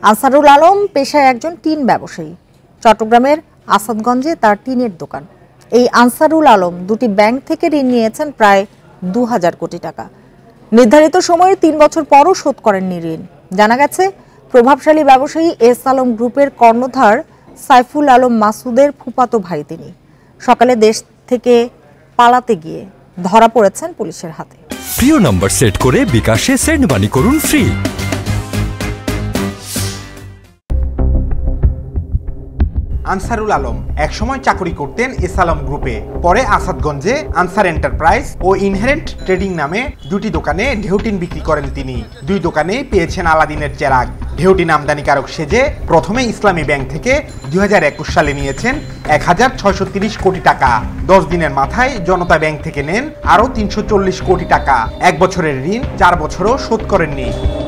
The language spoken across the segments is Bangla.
আনসারুল আলম পেশায় একজন টিন ব্যবসায়ী। চট্টগ্রামের আসাদগঞ্জে তার টিনের দোকান। এই আনসারুল আলম দুটি ব্যাংক থেকে ঋণ নিয়েছেন প্রায় ২,০০০ কোটি টাকা। নির্ধারিত সময়ে ৩ বছর পরও শোধ করেননি ঋণ। জানা গেছে, প্রভাবশালী ব্যবসায়ী এস আলম গ্রুপের কর্ণধার সাইফুল আলম মাসুদের ফুফাতো ভাই তিনি। সকালে দেশ থেকে পালাতে গিয়ে ধরা পড়েছেন পুলিশের হাতে। প্রিয় নম্বর সেট করে বিকাশে সেন্ড মানি করুন ফ্রি। আনসারুল আলম একসময় চাকরি করতেন এস আলম গ্রুপে। পরে আসাদগঞ্জে আনসার এন্টারপ্রাইজ ও ইনহেরেন্ট ট্রেডিং নামে দুটি দোকানে ঢেউটিন বিক্রি করেন তিনি। দুই দোকানেই পেয়েছেন আলাদিনের চেরাগ। ঢেউটিন আমদানিকারক সেজে প্রথমে ইসলামী ব্যাংক থেকে ২০২১ সালে নিয়েছেন ১,৬৩০ কোটি টাকা। 10 দিনের মাথায় জনতা ব্যাংক থেকে নেন আরও ৩৪০ কোটি টাকা। 1 বছরের ঋণ 4 বছরও শোধ করেননি।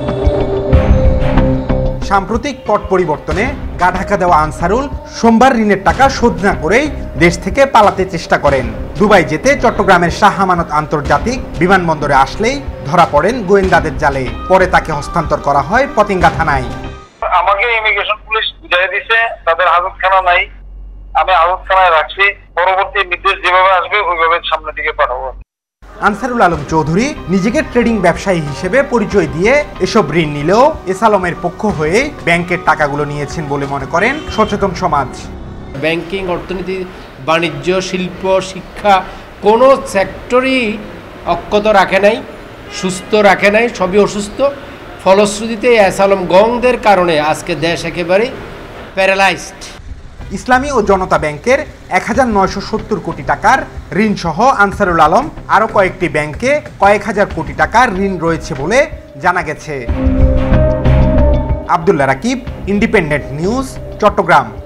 সাম্প্রতিক পট পরিবর্তনে গা ঢাকা দেওয়া আনসারুল সোমবার ঋণের টাকা শোধ না করেই দেশ থেকে পালাতে চেষ্টা করেন। দুবাই যেতে চট্টগ্রামের শাহ আমানত আন্তর্জাতিক বিমানবন্দরে আসলেই ধরা পড়েন গোয়েন্দাদের জালে। পরে তাকে হস্তান্তর করা হয় পতেঙ্গা থানায়। আমাকে ইমিগ্রেশন পুলিশ বুঝাই দিছে তাদের হাজতখানা নাই, আমি হাজতখানায় রাখছি। পরবর্তী নির্দেশ যেভাবে আসবে ওইভাবে সামনের দিকে পাঠাবো। আনসারুল আলম চৌধুরী নিজেকে ট্রেডিং ব্যবসায়ী হিসেবে পরিচয় দিয়ে এসব ঋণ নিলেও এস আলমের পক্ষ হয়ে ব্যাংকের টাকাগুলো নিয়েছেন বলে মনে করেন সচেতন সমাজ। ব্যাংকিং, অর্থনীতি, বাণিজ্য, শিল্প, শিক্ষা কোনো সেক্টরই অক্ষত রাখে নাই, সুস্থ রাখে নাই, সবই অসুস্থ। ফলশ্রুতিতে এস আলম গংদের কারণে আজকে দেশ একেবারে প্যারালাইজড। ইসলামী ও জনতা ব্যাংকের ১,৯৭০ কোটি টাকার ঋণ সহ আনসারুল আলম আরও কয়েকটি ব্যাংকে কয়েক হাজার কোটি টাকার ঋণ রয়েছে বলে জানা গেছে। Abdullah Rakib, independent news, Chittagong.